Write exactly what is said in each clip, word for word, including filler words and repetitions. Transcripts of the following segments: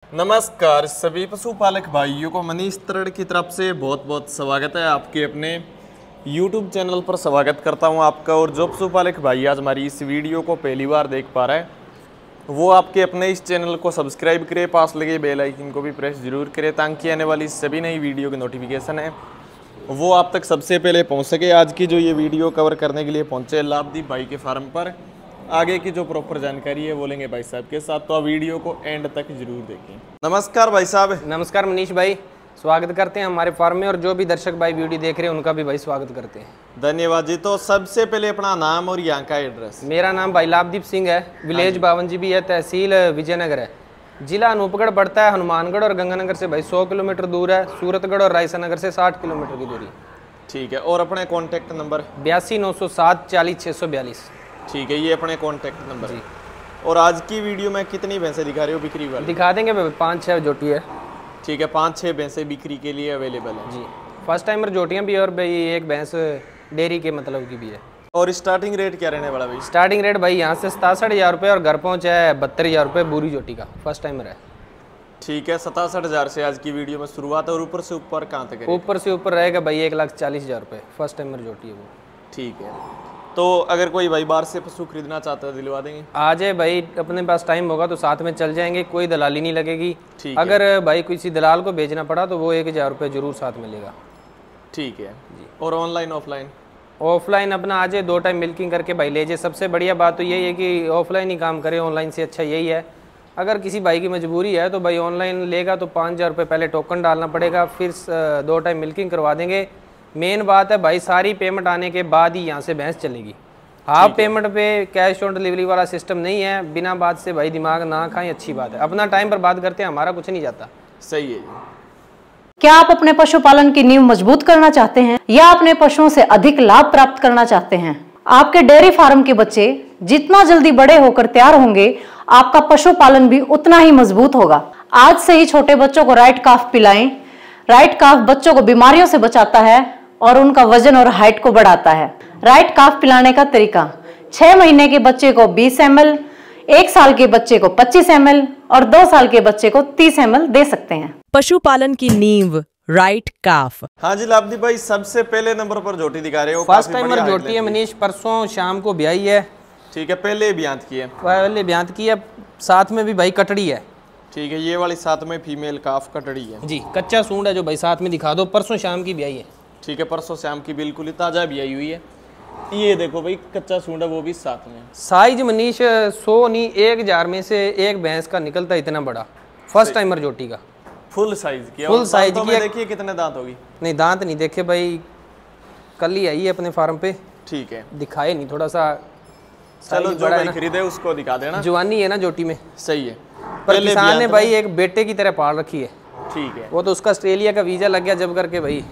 नमस्कार सभी पशुपालक भाइयों को मनीष तरड़ की तरफ से बहुत बहुत स्वागत है। आपके अपने YouTube चैनल पर स्वागत करता हूं आपका। और जो पशुपालक भाई आज हमारी इस वीडियो को पहली बार देख पा रहा है वो आपके अपने इस चैनल को सब्सक्राइब करे, पास लगे बेल आइकन को भी प्रेस जरूर करें ताकि आने वाली सभी नई वीडियो की नोटिफिकेशन है वो आप तक सबसे पहले पहुँच सके। आज की जो ये वीडियो कवर करने के लिए पहुँचे लाभदीप भाई के फार्म पर, आगे की जो प्रॉपर जानकारी है वो लेंगे भाई साहब के साथ, तो आप वीडियो को एंड तक जरूर देखें। नमस्कार भाई साहब। नमस्कार मनीष भाई, स्वागत करते हैं हमारे फार्म में। और जो भी दर्शक भाई वीडियो देख रहे हैं उनका भी भाई स्वागत करते हैं। धन्यवाद जी। तो सबसे पहले अपना नाम और यहाँ का एड्रेस। मेरा नाम भाई लाभदीप सिंह है, विलेज बावन जी भी है, तहसील विजयनगर है, जिला अनूपगढ़ पड़ता है। हनुमानगढ़ और गंगानगर से भाई सौ किलोमीटर दूर है, सूरतगढ़ और रायसा नगर से साठ किलोमीटर की दूरी। ठीक है। और अपने कॉन्टैक्ट नंबर बयासी नौ सौ सात चालीस छः सौ बयालीस। ठीक है, ये अपने कॉन्टैक्ट नंबर है। और आज की वीडियो में कितनी भैंसें दिखा रहे हो बिक्री वाली? दिखा देंगे भाई, पाँच छः जोटी है। ठीक है, पाँच छः भैंसें बिक्री के लिए अवेलेबल है जी। फर्स्ट टाइमर जोटियाँ भी और भाई एक भैंस डेयरी के मतलब की भी है। और स्टार्टिंग रेट क्या रहने वाला भाई? स्टार्टिंग रेट भाई यहाँ से सतासठ हज़ार रुपये और घर पहुँच है बहत्तर हज़ार रुपये पूरी जोटी का। फर्स्ट टाइमर है। ठीक है, सतासठ हज़ार से आज की वीडियो में शुरुआत है। और ऊपर से ऊपर कहाँ तक? ऊपर से ऊपर रहेगा भाई एक लाख चालीस हज़ार रुपये। फर्स्ट टाइमर जोटी है वो। ठीक है। तो अगर कोई भाई बाहर से पशु खरीदना चाहता है दिलवा देंगे? आ जाए भाई, अपने पास टाइम होगा तो साथ में चल जाएंगे, कोई दलाली नहीं लगेगी। अगर भाई किसी दलाल को भेजना पड़ा तो वो एक हज़ार रुपये जरूर साथ मिलेगा। ठीक है जी। और ऑनलाइन ऑफलाइन? ऑफलाइन अपना आ जाए, दो टाइम मिल्किंग करके भाई ले जाए। सबसे बढ़िया बात तो यही है कि ऑफलाइन ही काम करे, ऑनलाइन से अच्छा यही है। अगर किसी भाई की मजबूरी है तो भाई ऑनलाइन लेगा तो पाँच हज़ार रुपये पहले टोकन डालना पड़ेगा, फिर दो टाइम मिल्किंग करवा देंगे। मेन बात है भाई, सारी पेमेंट आने के बाद ही यहाँ से भैंस चलेगी। हाफ पेमेंट पे कैश ऑन डिलीवरी वाला सिस्टम नहीं है। बिना बात से भाई दिमाग ना खाएं, अच्छी बात है। अपना टाइम पर बात करते हैं, हमारा कुछ नहीं जाता। सही है। क्या आप अपने पशुपालन की नींव मजबूत करना चाहते हैं या अपने पशुओं से अधिक लाभ प्राप्त करना चाहते हैं? आपके डेयरी फार्म के बच्चे जितना जल्दी बड़े होकर तैयार होंगे, आपका पशुपालन भी उतना ही मजबूत होगा। आज से ही छोटे बच्चों को राइट काफ पिलाएं। राइट काफ बच्चों को बीमारियों से बचाता है और उनका वजन और हाइट को बढ़ाता है। राइट काफ पिलाने का तरीका: छह महीने के बच्चे को बीस एम एल, एक साल के बच्चे को पच्चीस एम एल और दो साल के बच्चे को तीस एम एल दे सकते हैं। पशुपालन की नींव राइट काफ। हाँ जी लाभदीप भाई, सबसे पहले नंबर पर जोटी दिखा रहे हो। फर्स्ट टाइमर जोटी है मनीष, परसों शाम को ब्याई है। ठीक है, पहले ब्यांत की है? पहले ब्यांत की है, साथ में भी भाई कटड़ी है। ठीक है, ये वाली साथ में फीमेल काफ कटड़ी है जी। कच्चा सूंड है जो भाई साथ में दिखा दो, परसों शाम की ब्याई है। ठीक है, परसों शाम की बिल्कुल ही ताजा ब्याई हुई है। ये देखो भाई, कच्चा सूंड है वो भी साथ में। साइज मनीष सौ नहीं, एक हजार में से एक भैंस का निकलता है इतना बड़ा। फर्स्ट टाइमर जोटी का फुल साइज की। फुल साइज की। देखिए कितने दांत होगी? नहीं, दांत नहीं देखे भाई, कल ही आई है अपने फार्म पे। ठीक है, दिखाए नहीं, थोड़ा सा। चलो जो भाई खरीदे उसको दिखा देना। जवानी है ना जोटी में। सही है। पर किसान ने भाई एक बेटे की तरह पाल रखी है। ठीक है। वो तो उसका ऑस्ट्रेलिया का वीजा लग गया जब करके भाई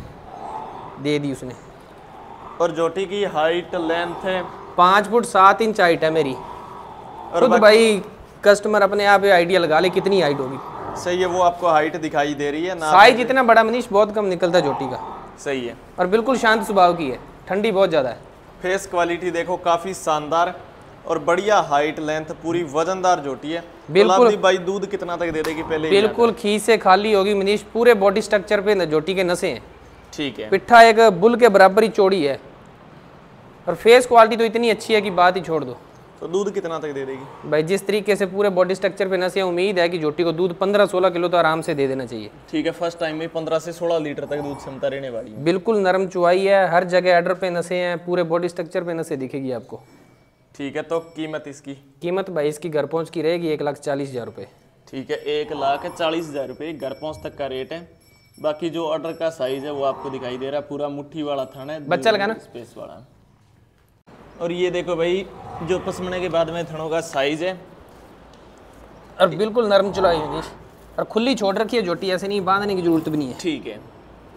दे दी उसने। और जोटी की हाइट लेंथ है पाँच फुट सात इंच हाइट है मेरी। और तो भाई कस्टमर अपने आप आइडिया लगा ले कितनी हाइट होगी। सही है, वो आपको हाइट दिखाई दे रही है ना? साइज इतना बड़ा मनीष बहुत कम निकलता है जोटी का। सही है। और बिल्कुल शांत स्वभाव की है, ठंडी बहुत ज्यादा है। फेस क्वालिटी देखो काफी शानदार और बढ़िया हाइट लेंथ, पूरी वजनदार जोटी है। बिल्कुल। तो भाई दूध कितना तक दे देगी पहले? बिल्कुल खींच से खाली होगी मनीष। पूरे बॉडी स्ट्रक्चर पे जोटी के नसें हैं। ठीक है। पिट्ठा एक बुल के बराबर ही चौड़ी है और फेस क्वालिटी तो इतनी अच्छी है कि बात ही छोड़ दो। तो दूध कितना तक दे देगी भाई? जिस तरीके से पूरे बॉडी स्ट्रक्चर पे नसें, उम्मीद है कि जोटी को दूध पंद्रह सोलह किलो तो आराम से दे देना चाहिए। ठीक है, फर्स्ट टाइम में पंद्रह से सोलह लीटर तक दूध क्षमता रहने वाली है। बिल्कुल नरम चुवाई है, हर जगह एडर पे नसें हैं, पूरे बॉडी स्ट्रक्चर पे नसें दिखेगी आपको। ठीक है। तो कीमत इसकी? कीमत भाई इसकी घर पहुँच की रहेगी एक लाख चालीस हज़ार रुपये। ठीक है, एक लाख चालीस हज़ार रुपये घर पहुँच तक का रेट है। बाकी जो ऑर्डर का साइज है वो आपको दिखाई दे रहा है, पूरा मुट्ठी वाला थाना है, बच्चा लगाना स्पेस वाला। और ये देखो भाई, जो पसमने के बाद में थनों का साइज है और बिल्कुल नरम चुलाई है और खुली छोड़ रखी है जोटी, ऐसे नहीं बांधने की जरूरत भी नहीं है। ठीक है।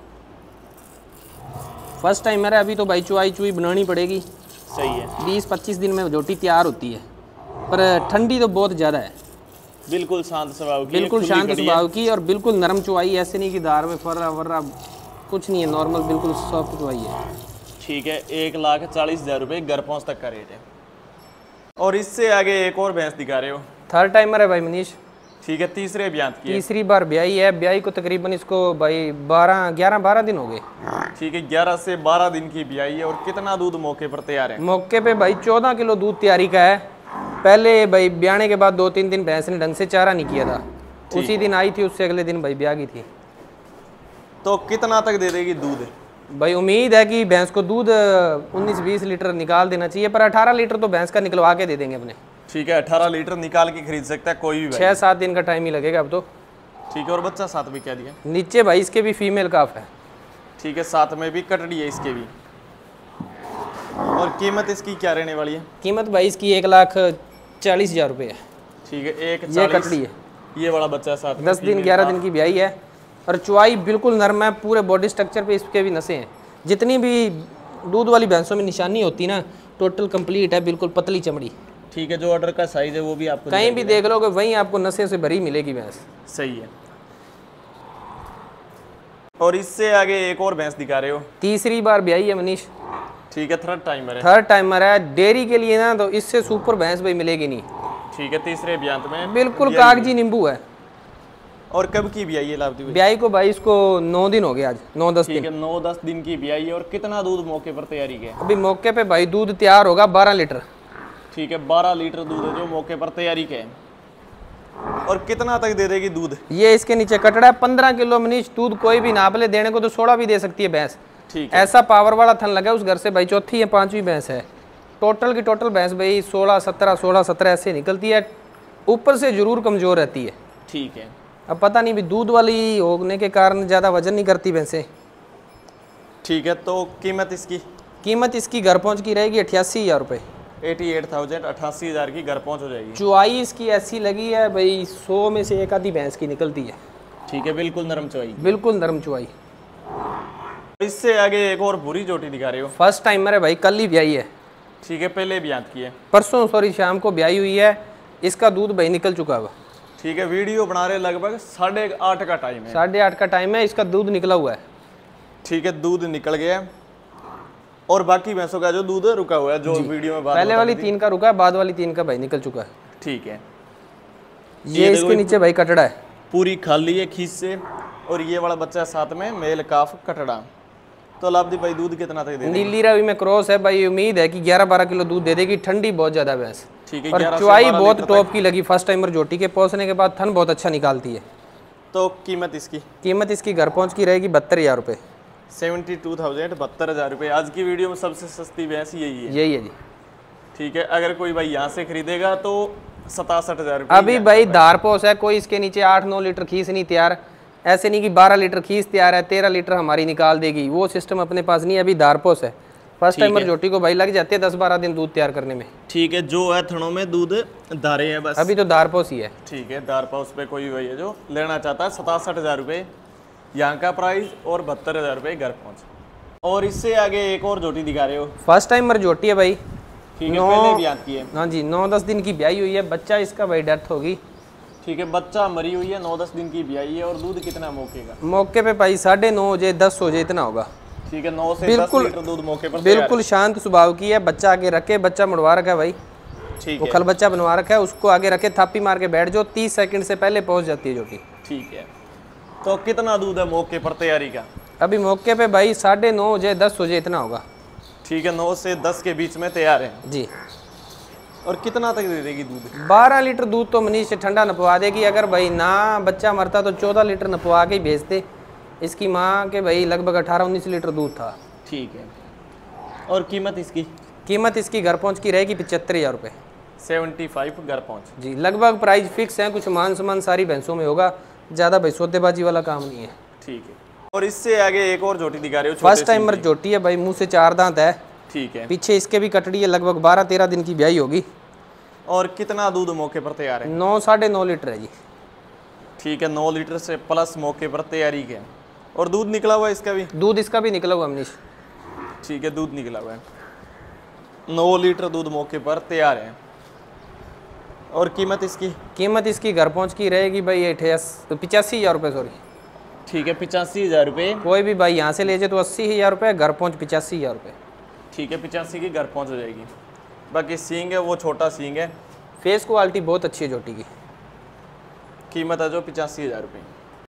फर्स्ट टाइम मेरा अभी तो भाई चुआई चुई बनानी पड़ेगी। सही है। बीस पच्चीस दिन में जोटी तैयार होती है, पर ठंडी तो बहुत ज़्यादा है। बिल्कुल शांत स्वभाव की, बिल्कुल शांत स्वभाव की और बिल्कुल नरम चुवाई, ऐसे नहीं कि दार में फर्रा वर्रा कुछ नहीं है, नॉर्मल बिल्कुल सॉफ्ट चुवाई है। ठीक है, एक लाख चालीस हज़ार रुपये घर पहुँच तक का रेट है। और इससे आगे एक और भैंस दिखा रहे हो? थर्ड टाइमर है भाई मनीष। ठीक है, तीसरे ब्यात की है। तीसरी बार ब्याई है। ब्याई को तकरीबन इसको भाई बारह ग्यारह बारह दिन हो गए। ठीक है, ग्यारह से बारह दिन की ब्याई है। और कितना दूध मौके पर तैयार है? मौके पे भाई चौदह किलो दूध तैयारी का है। पहले भाई ब्याने के बाद दो तीन दिन भैंस ने ढंग से चारा नहीं किया था, उसी दिन आई थी, उससे अगले दिन भाई ब्याह की थी। तो कितना तक दे देगी दूध? भाई उम्मीद है कि भैंस को दूध उन्नीस बीस लीटर निकाल देना चाहिए, पर अठारह लीटर तो भैंस का निकलवा के दे देंगे अपने। ठीक है, अठारह लीटर निकाल के खरीद सकता है कोई भी भाई। छः सात दिन का टाइम ही लगेगा अब तो। ठीक है, और बच्चा साथ में क्या दिया? नीचे भाई इसके भी फीमेल काफ है। ठीक है, साथ में भी कटड़ी है इसके भी। और कीमत इसकी क्या रहने वाली है? कीमत भाई इसकी एक लाख चालीस हजार रुपये है। ठीक है, एक ये कटड़ी है, ये वाला बच्चा साथ में दस दिन ग्यारह दिन की ब्याई है। और चुवाई बिल्कुल नरम है, पूरे बॉडी स्ट्रक्चर पे इसके भी नसें हैं। जितनी भी दूध वाली भैंसों में निशानी होती ना, टोटल कंप्लीट है, बिल्कुल पतली चमड़ी। ठीक है, जो ऑर्डर का साइज है वो भी आपको कहीं भी देख लोगे वहीं आपको नसें से भरी मिलेगी भैंस। सही है। और इससे आगे एक और भैंस दिखा रहे हो? तीसरी बार ब्याई है मनीष। ठीक है, थर्ड टाइमर है। थर्ड टाइमर है। डेयरी के लिए ना तो इससे सुपर भैंस भाई मिलेगी नहीं। ठीक है, तीसरे ब्यात में बिल्कुल कागजी नींबू है। और कब की ब्याई है लाभ? ब्याई को भाई इसको नौ दिन हो गए, आज नौ दस दिन। ठीक है, नौ दस दिन की ब्याई है। और कितना दूध मौके पर तैयारी के? अभी मौके पे भाई दूध तैयार होगा बारह लीटर। ठीक है, बारह लीटर दूध है जो मौके पर तैयारी के है। और कितना तक दे देगी दूध? ये इसके नीचे कटड़ा है, पंद्रह किलो मनीष दूध कोई भी नाप ले, देने को तो सोलह भी दे सकती है भैंस। ठीक है, ऐसा पावर वाला थन लगा उस घर से भाई, चौथी या पांचवी भैंस है। टोटल की टोटल भैंस भाई सोलह सत्रह सोलह सत्रह ऐसे निकलती है। ऊपर से जरूर कमजोर रहती है। ठीक है, अब पता नहीं भी दूध वाली होने के कारण ज़्यादा वजन नहीं करती भैंसें। ठीक है, तो कीमत इसकी? कीमत इसकी घर पहुंच की रहेगी अठासी हज़ार रुपये। एटी एट थाउजेंड अट्ठासी हज़ार की घर पहुंच हो जाएगी। चुवाई इसकी ऐसी लगी है भाई, सौ में से एक आधी भैंस की निकलती है। ठीक है, बिल्कुल नरम चुवाई। बिल्कुल नरम चुवाई। इससे आगे एक और बुरी जोटी दिखा रहे हो? फर्स्ट टाइमर है भाई, कल ही ब्याई है। ठीक है, पहले ब्यात की है। परसों सॉरी शाम को ब्याई हुई है। इसका दूध भाई निकल चुका हुआ। ठीक है, वीडियो बना रहे लगभग साढ़े आठ का टाइम है। साढ़े आठ का टाइम है, इसका दूध निकला हुआ है। ठीक है, दूध निकल गया है। और बाकी भैंसों का जो दूध रुका हुआ है, जो वीडियो में बात पहले वाली तीन का रुका है, बाद वाली तीन का भाई निकल चुका है। ठीक है, ये, ये इसके नीचे भाई कटड़ा है, पूरी खाली है खींच से। और ये वाला बच्चा साथ में मेल काफ कटड़ा। तो लाभदी भाई दूध कितना तक दे देगी? नीली रावी में क्रॉस है भाई, उम्मीद है कि ग्यारह बारह किलो दूध दे देगी। ठंडी बहुत ज्यादा भैंस। ठीक है, और चुवाई बहुत टॉप की लगी। फर्स्ट टाइमर जोटी के पहुंचने के बाद थन बहुत अच्छा निकालती है। तो कीमत इसकी? कीमत इसकी घर पहुंच की रहेगी बहत्तर हजार रुपये। सेवेंटी टू थाउजेंड बहत्तर हज़ार रुपये। आज की वीडियो में सबसे सस्ती भैंस यही है। यही है जी। ठीक है, अगर कोई भाई यहाँ से खरीदेगा तो सतासठ हज़ार रुपये। अभी भाई धारपोस है, कोई इसके नीचे आठ नौ लीटर खींच नहीं तैयार। ऐसे नहीं कि बारह लीटर खींच तैयार है, तेरह लीटर हमारी निकाल देगी, वो सिस्टम अपने पास नहीं है। अभी धारपोस है। फर्स्ट टाइमर जोटी को भाई लग जाते हैं दस बारह दिन दूध तैयार करने में। ठीक है, जो है थनों में दूध धारे हैं बस। अभी तो धारपोस ही है। ठीक है, धारपोस पे कोई भाई है जो लेना चाहता है, सतासठ हज़ार रुपये यहाँ का प्राइस और बहत्तर हज़ार रुपये घर पहुँच। और इससे आगे एक और जोटी दिखा रहे हो? फर्स्ट टाइमर जोटी है भाई। ठीक है, पहले भी आती है। हाँ जी, नौ दस दिन की ब्याई हुई है। बच्चा इसका भाई डेथ होगी। ठीक है, बच्चा मरी हुई है, नौ दस दिन की ब्याई है। और दूध कितना मौके का? मौके पे भाई साढ़े नौ हो जाए दस हो जाए इतना होगा। ठीक है, नौ से बिल्कुल दस लीटर दूध मौके पर। बिल्कुल शांत स्वभाव की है। बच्चा आगे रखे, बच्चा मुड़वा रखा है भाई। ठीक वो है, खल बच्चा बनवा रखा है, उसको आगे रखे, थापी मार के बैठ जाओ, तीस सेकंड से पहले पहुंच जाती है जोटी। ठीक है, तो कितना दूध है मौके पर तैयारी का? अभी मौके पे भाई साढ़े नौ हो जाए दस हो जाए इतना होगा। ठीक है, नौ से दस के बीच में तैयार है जी। और कितना तक दे देगी दूध? बारह लीटर दूध तो मनीष से ठंडा नपवा देगी। अगर भाई ना बच्चा मरता तो चौदह लीटर नपवा के ही भेजते। इसकी माँ के भाई लगभग अठारह उन्नीस लीटर दूध था। ठीक है, और कीमत इसकी? कीमत इसकी घर पहुँच की रहेगी पचहत्तर हज़ार रुपये। सेवेंटी फाइव घर पहुँच। जी, लगभग प्राइस फिक्स है। कुछ मान सम्मान सारी भैंसों में होगा, ज़्यादा भाई सौदेबाजी वाला काम नहीं है। ठीक है, और इससे आगे एक और जोटी दिखा रहे हो? फर्स्ट टाइमर जोटी है भाई, मुँह से चार दांत है। ठीक है, पीछे इसके भी कटड़ी है, लगभग बारह तेरह दिन की ब्याई होगी। और कितना दूध मौके पर तैयार है? नौ साढ़े नौ लीटर है जी। ठीक है, नौ लीटर से प्लस मौके पर तैयारी के। और दूध निकला हुआ है इसका भी? दूध इसका भी निकला हुआ मनीष। ठीक है, दूध निकला हुआ है। नौ लीटर दूध मौके पर तैयार है। और कीमत इसकी? कीमत इसकी घर पहुंच की रहेगी भाई अठास पिचासी हज़ार रुपये सॉरी। ठीक है, पिचासी हज़ार रुपये। कोई भी भाई यहाँ से ले जाए तो अस्सी हज़ार रुपये, घर पहुँच पिचासी हज़ार रुपये। ठीक है, पिचासी की घर पहुँच हो जाएगी। बाकी सींग है वो छोटा सींग है। फेस क्वालिटी बहुत अच्छी है जोटी की। कीमत है जो पिचासी हज़ार रुपये।